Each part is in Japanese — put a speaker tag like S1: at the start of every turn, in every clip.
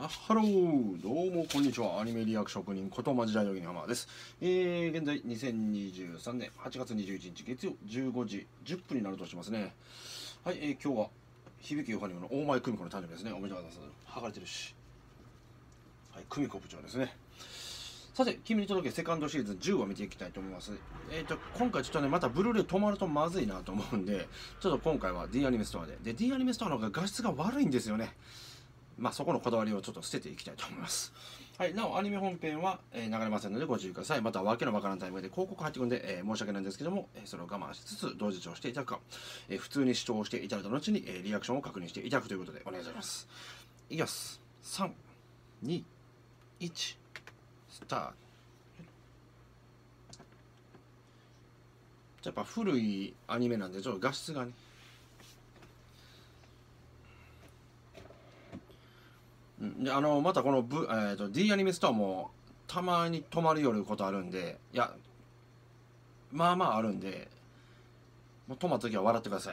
S1: ハロー、どうもこんにちは。アニメリアク職人ことまじだよぎの浜です。現在2023年8月21日月曜15時10分になるとしますね。はい、今日は響きヨハニムの大前久美子の誕生日ですね。おめでとうございます。剥がれてるし。はい、久美子部長ですね。さて、君に届けセカンドシーズン10を見ていきたいと思います。今回ちょっとね、またブルーレイ止まるとまずいなと思うんで、ちょっと今回は D アニメストアで。D アニメストアの方が画質が悪いんですよね。まあそこのこだわりをちょっと捨てていきたいと思います。はい、なおアニメ本編は、流れませんのでご注意ください。またわけのわからんタイミングで広告入ってくるんで、申し訳ないんですけども、それを我慢しつつ同時視聴していただくか、普通に視聴していただいた後に、リアクションを確認していただくということでお願いします。いきます。3、2、1、スタート。やっぱ古いアニメなんでちょっと画質がね、でまたこの、D アニメストアもたまに止まるよることあるんで、いやまあまああるんで、もう止まった時は笑ってください。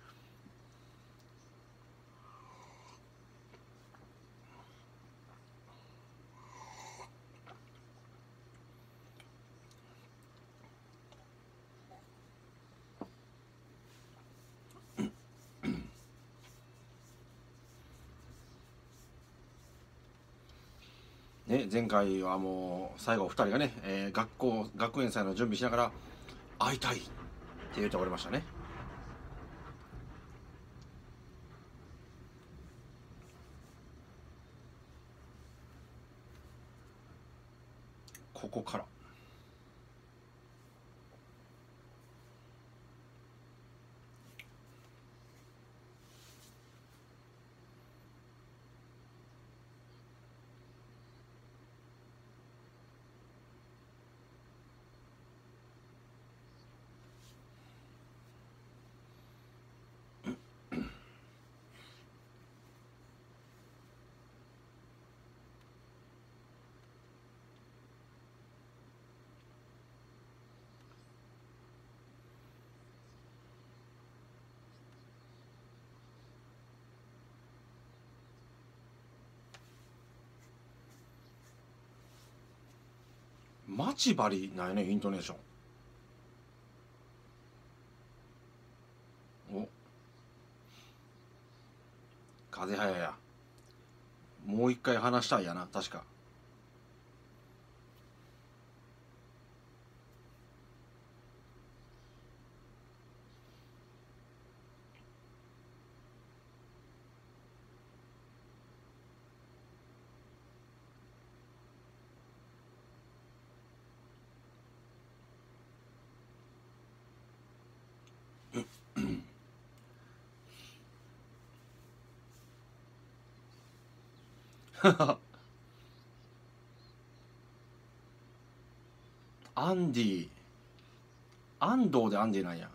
S1: ね、前回はもう最後2人がね、学園祭の準備しながら会いたいって言っておりましたね。ここから待ち針なんやね、イントネーション。お、風早や。もう一回話したいやな、確か。アンディ、安藤でアンディなんや。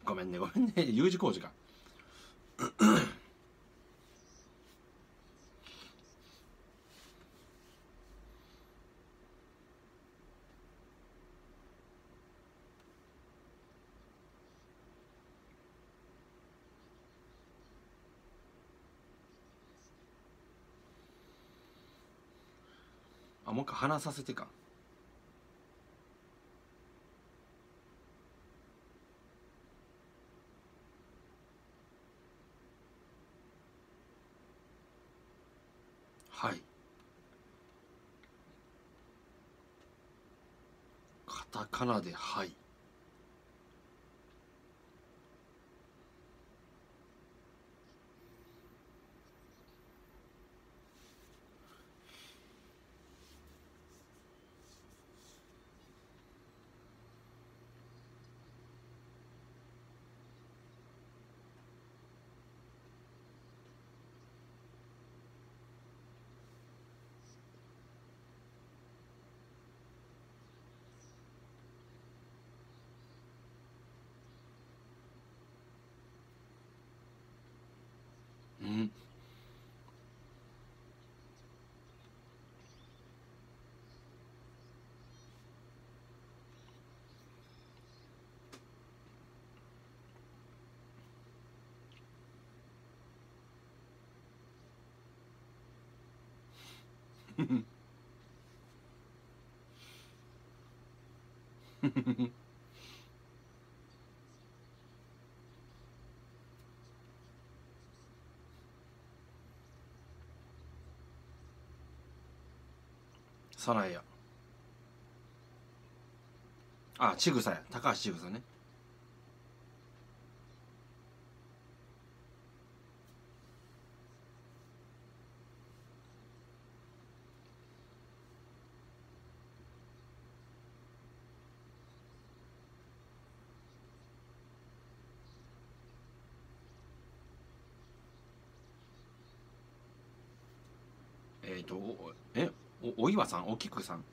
S1: ごめんねごめんねU 字工事かあもう一回話させてか。はい。カタカナではい。うん。サラエや。あ、ちぐさや。高橋ちぐさね。お岩さんおきくさん。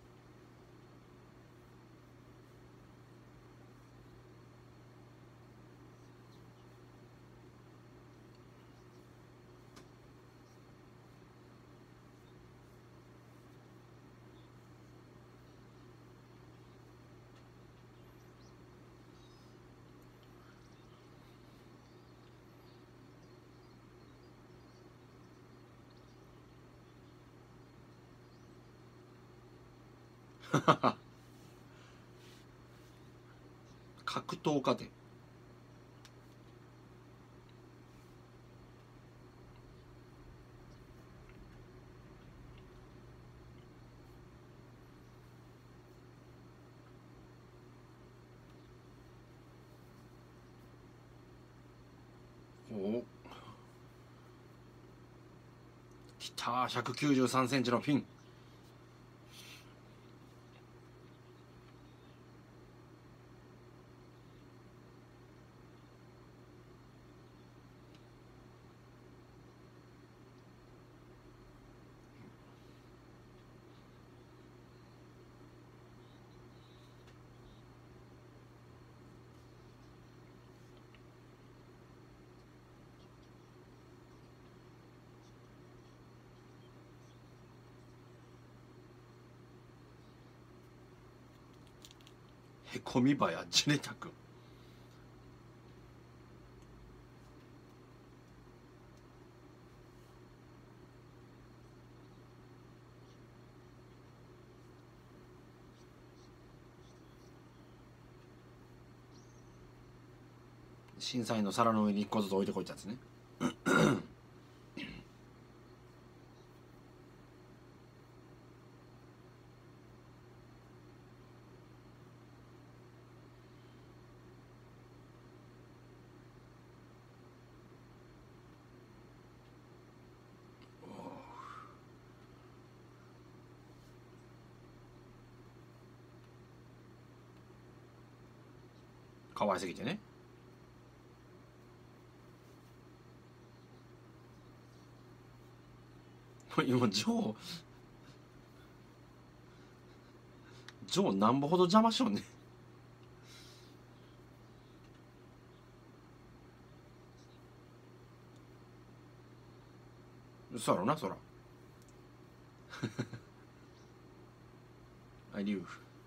S1: 格闘家で。おきた193センチのフィン。へこみばやジネタ君。審査員の皿の上に1個ずつ置いてこいってやつね。可愛すぎてね。今ジョーなんぼほど邪魔しようね。 そうやろなそら。I knew.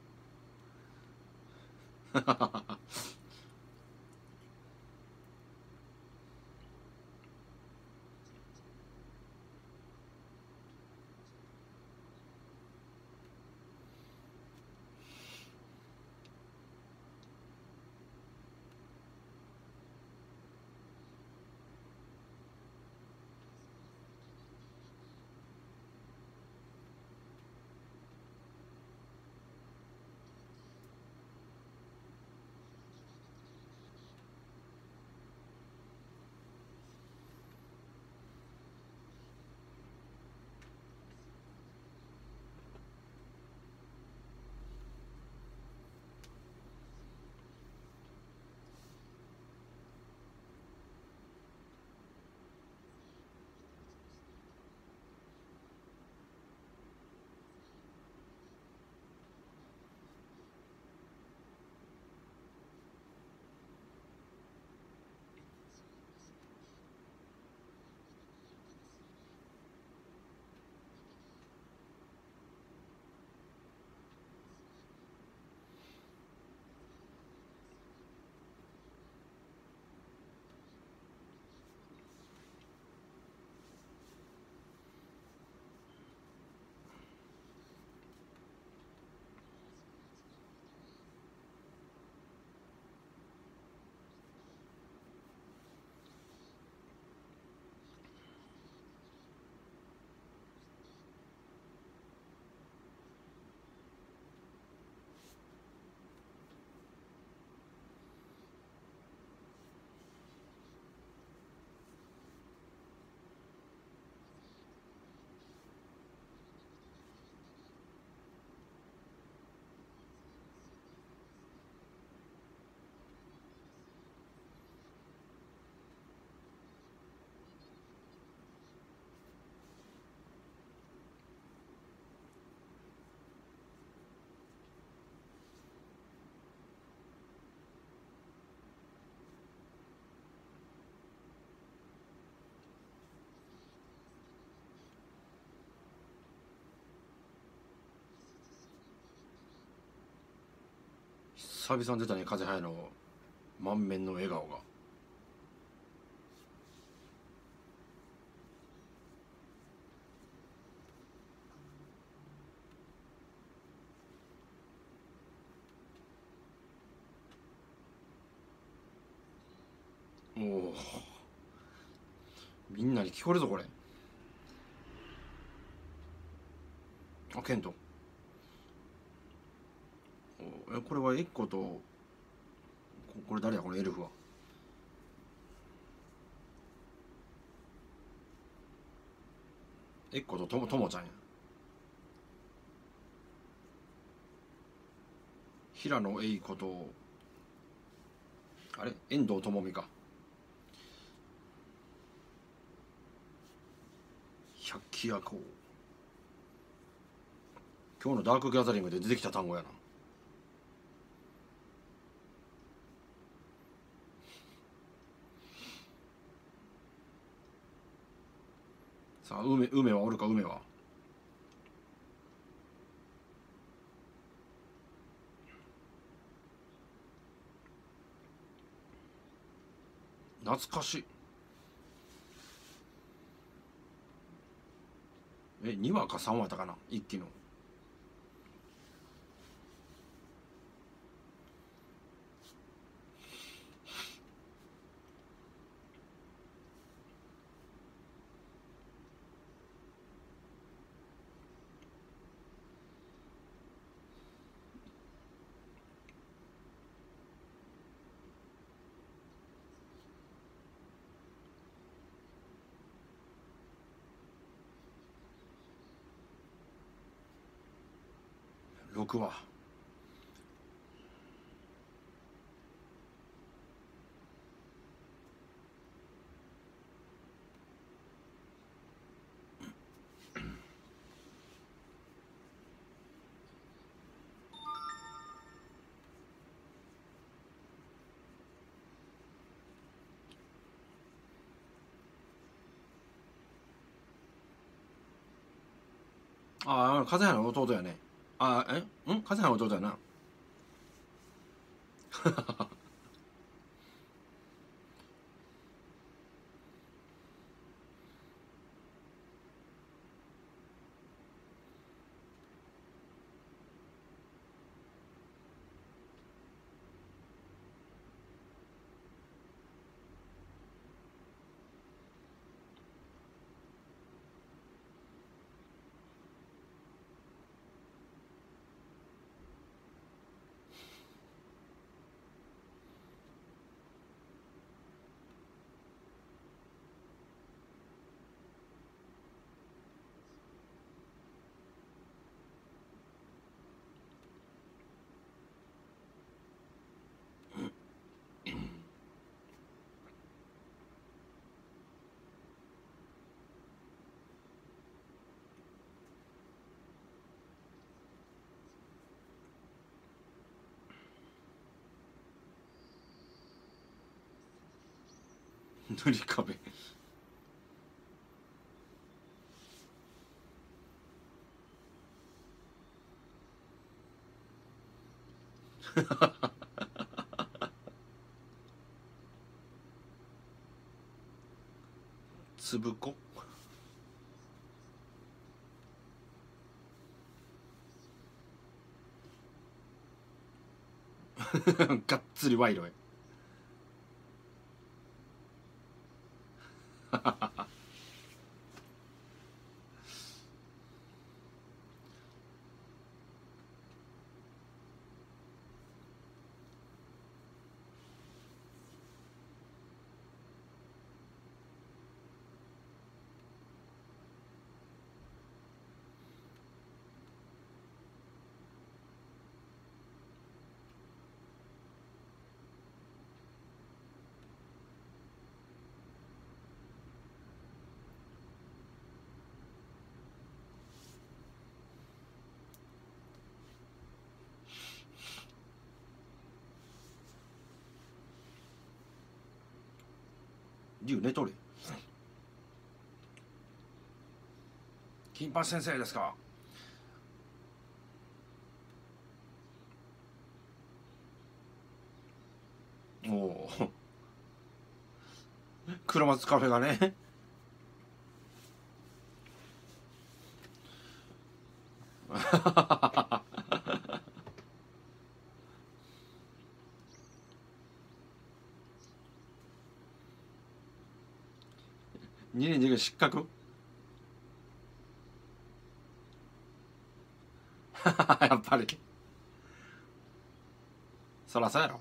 S1: 久々に出たね、風早の満面の笑顔が。おお、みんなに聞こえるぞこれ。あ、ケント。これはエッコと、これ誰やこのエルフは。エッコとともちゃんや。平野栄子と、あれ遠藤智美か。百鬼夜行。今日のダークギャザリングで出てきた単語やな。さあ、梅はおるか、梅は。懐かしい。2話か3話やったかな、一期の。6話。 ああ、風葉の弟やね。ああ、風葉の弟やな。塗り壁。つぶこ。がっつり賄賂へ。竜寝とれ。金八先生ですか。おお。黒松カフェがね。2年授業失格。やっぱりそらそうやろ。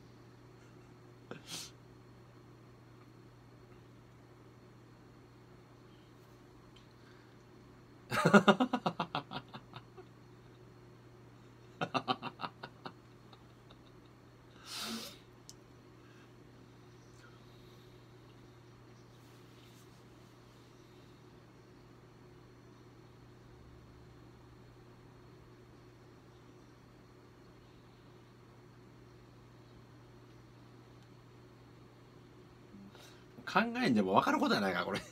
S1: 考えんでも分かることやないかこれ。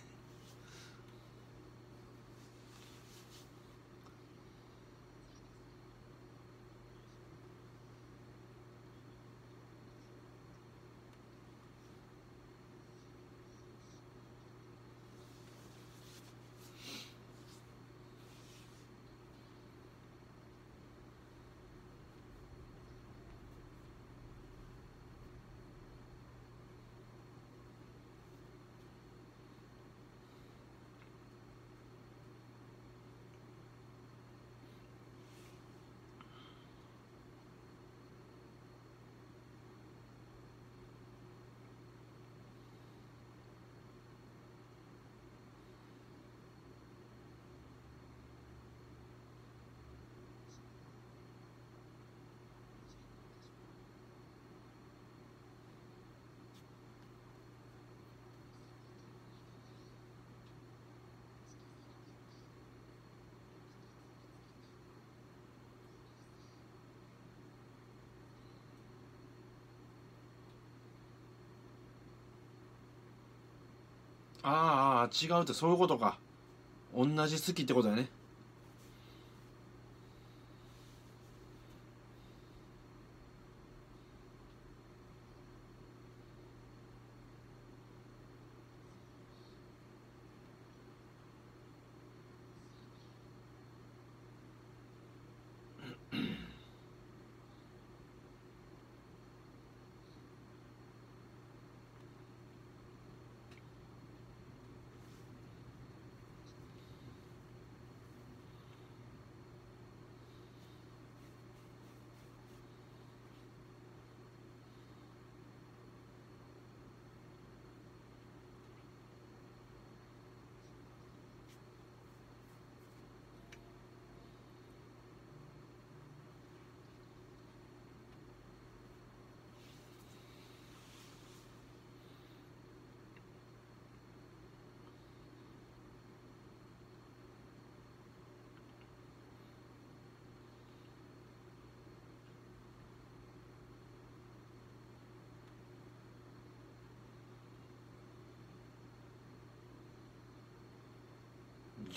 S1: ああ違うってそういうことか。同じ好きってことだね。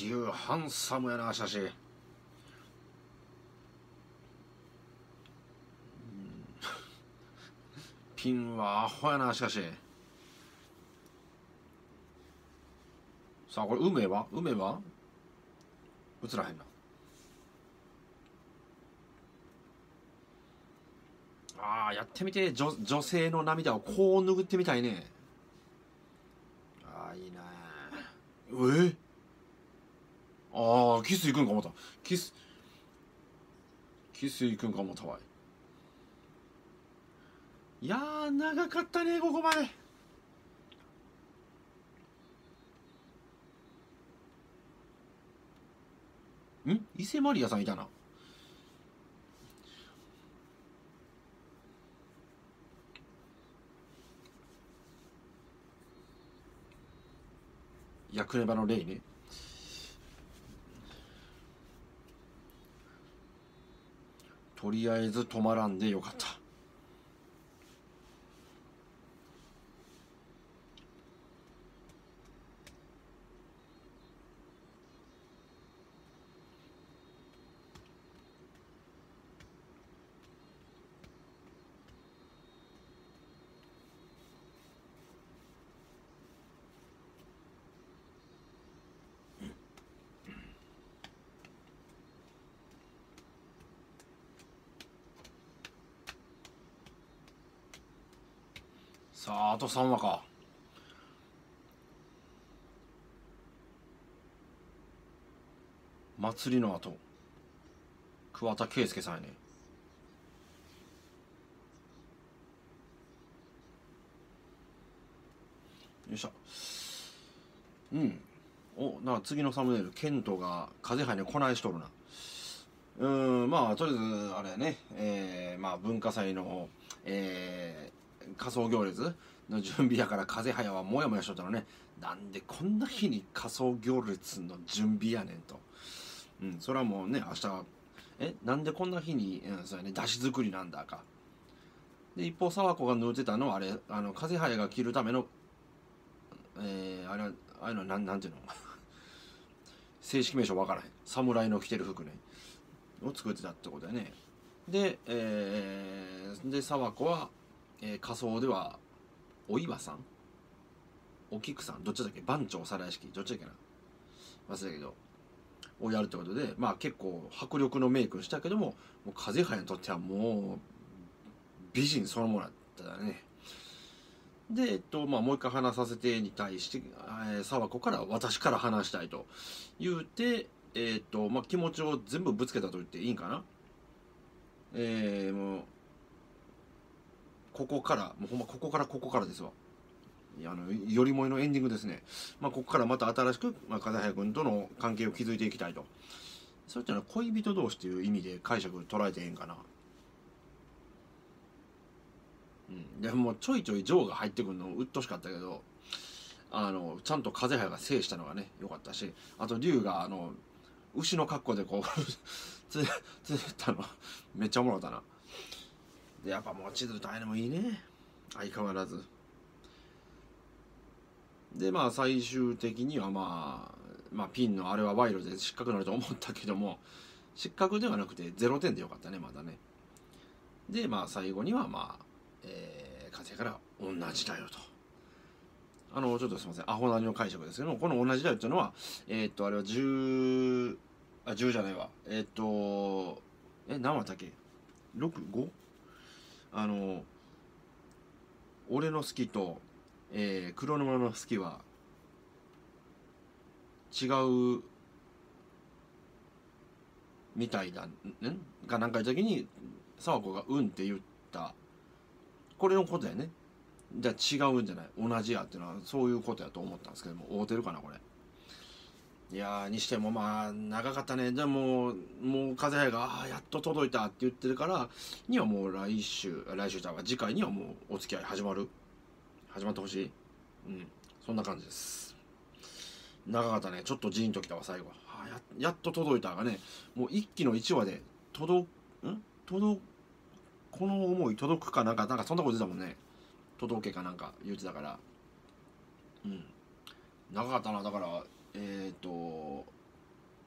S1: 竜ハンサムやな、しかし。ピンはアホやな、しかし。さあこれ梅は映らへんな。ああ、やってみて、女性の涙をこう拭ってみたいね。ああ、いいな。ああ、キス行くんか思った。キス行くんか思ったわい。いやー、長かったね、ここまで。伊勢マリアさんいたな。ヤクネバのレイね。とりあえず止まらんでよかった。さあ、あと3話か。祭りの後、桑田佳祐さんやね。よいしょ。なんか次のサムネイル、ケントが風早にこないしとるな。まあとりあえずあれやね、まあ文化祭の、仮装行列の準備やから、風早はモヤモヤしとったのね。なんでこんな日に仮装行列の準備やねんと。それはもうね、明日なんでこんな日に、そうやね、出汁作りなんだか。で一方沢子が縫ってたのはあれ、風早が着るための、あれ、ああいうのなんていうの正式名称わからへん。侍の着てる服ねを作ってたってことだよね。で、沢子は、仮装ではお岩さん、お菊さん、どっちだっけ、番長皿屋敷、どっちだっけな、忘れたけどをやるってことで、まあ結構迫力のメイクしたけども、もう風早にとってはもう美人そのものだったね。で、まあ、もう一回話させてに対して、沢子から私から話したいと言うて、まあ、気持ちを全部ぶつけたと言っていいんかな。もうここからもうほんまここからですわ。よりもいのエンディングですね。まあ、ここからまた新しく、まあ、風早君との関係を築いていきたいと。そういったのは恋人同士という意味で解釈捉えてええんかな。でもちょいちょいジョーが入ってくるのうっとしかったけど、ちゃんと風早が制したのがね良かったし、あと龍が牛の格好でこうつったのめっちゃおもろかったな。でやっぱもう地図とあれもいいね、相変わらず。でまあ最終的にはまあピンのあれは賄賂で失格になると思ったけども、失格ではなくて0点でよかったね、まだね。でまあ最後には風から同じだよと。ちょっとすみません、アホなりの解釈ですけども、この同じだよっていうのは、あれは10じゃないわ。何話だっけ ?6?5? 俺の好きと、黒沼の好きは違うみたいだが何か言った時に、沢子がうんって言った。これのことやね。じゃあ違うんじゃない、同じやっていうのはそういうことやと思ったんですけども、合うてるかなこれ。いやにしてもまあ長かったね。でもう風早がやっと届いたって言ってるからには、もう来週じゃあ次回にはもうお付き合い始まってほしい。そんな感じです。長かったね。ちょっとジーンときたわ最後。やっと届いたがね、もう一期の1話でこの思い届くかなんかそんなこと言ってたもんね。届けかなんか言ってたから、長かったな。だから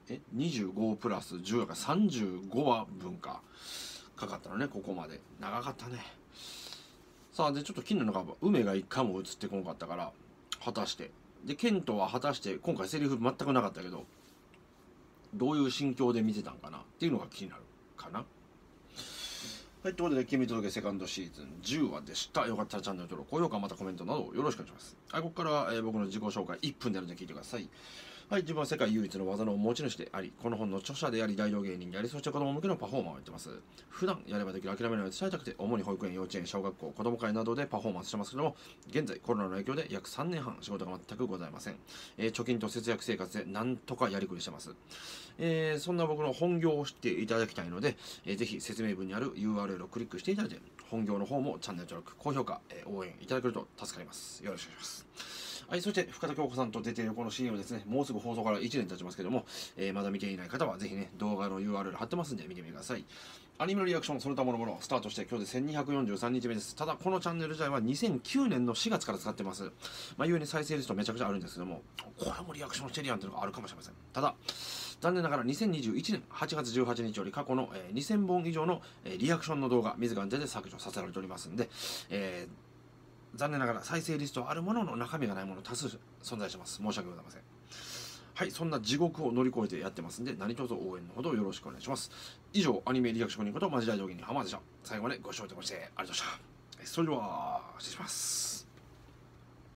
S1: 25プラス10が35話分かかかったのね。ここまで長かったね。さあでちょっと金の中梅が一回も映ってこなかったから、果たしてでケントは果たして今回セリフ全くなかったけど、どういう心境で見てたんかなっていうのが気になるかな。はい、ということで、君届けセカンドシーズン10話でした。よかったらチャンネル登録、高評価、またコメントなどよろしくお願いします。はい、ここからは、僕の自己紹介1分であるので聞いてください。はい、自分は世界唯一の技の持ち主であり、この本の著者であり、大道芸人であり、そして子供向けのパフォーマーをやってます。普段やればできる諦めないを伝えたくて、主に保育園、幼稚園、小学校、子供会などでパフォーマンスしてますけども、現在コロナの影響で約3年半仕事が全くございません。貯金と節約生活でなんとかやりくりしてます。そんな僕の本業を知っていただきたいので、ぜひ説明文にある URL をクリックしていただいて、本業の方もチャンネル登録、高評価、応援いただけると助かります。よろしくお願いします。はい、そして深田恭子さんと出ているこの CM ですね、もうすぐ放送から1年経ちますけども、まだ見ていない方はぜひね、動画の URL 貼ってますんで見てみてください。アニメのリアクション、その他ものスタートして今日で1243日目です。ただ、このチャンネル自体は2009年の4月から使ってます。まあ、ゆえに再生リストめちゃくちゃあるんですけども、これもリアクションしてるやんっていうのがあるかもしれません。ただ、残念ながら2021年8月18日より過去の2000本以上のリアクションの動画、自ら手で削除させられておりますんで、残念ながら再生リストあるものの中身がないもの多数存在します。申し訳ございません。はい、そんな地獄を乗り越えてやってますんで、何卒応援のほどよろしくお願いします。以上、アニメリアクション人ことマジ大道芸人浜田でした。最後までご視聴いただきましてありがとうございました。それでは、失礼します。